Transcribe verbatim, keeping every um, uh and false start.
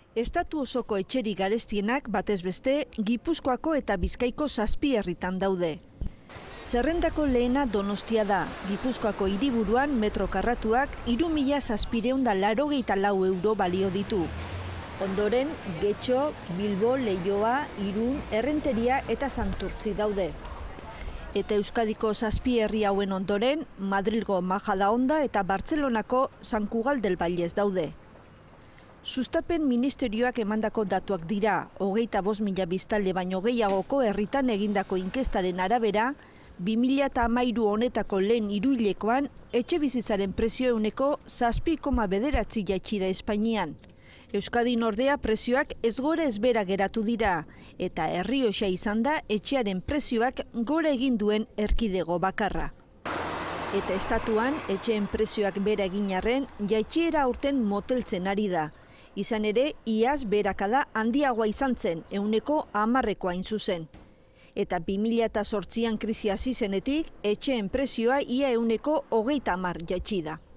Estatu osoko etxerik garestienak batez beste Gipuzkoako eta Bizkaiko zazpi herritan daude. Zerrendako lehena Donostia da. Gipuzkoako hiriburuan metro karratuak hiru mila zazpiehun eta laurogeita lau euro balio ditu. Ondoren, Getxo, Bilbo, Leioa, Irun, Errenteria eta Santurtzi daude. Eta Euskadiko zazpi herri hauen ondoren, Madrilgo Majadahonda eta Bartzelonako San Cugal del Vallès daude. Sustapen ministerioak emandako datuak dira, hogeita bost mila biztanle baino gehiagoko herritan egindako inkestaren arabera, bi mila hamairu honetako lehen hiruhilekoan etxebizitzaren prezio ehuneko zazpi koma bederatzi jaitsi da Espainian. Euskadin ordea prezioak ez gora ez behera geratu dira, eta Errioxa izan da etxearen prezioak gora egin duen erkidego bakarra. Eta estatuan, etxeen prezioak bera egin arren, jaitsiera aurten moteltzen ari da. Izan ere, iaz berakada handiagoa izan zen, ehuneko hamarrekoa hain zuzen. Eta bi mila zortzian krisia hasi zenetik, etxeen prezioa ia ehuneko hogeita hamar jaitsi da.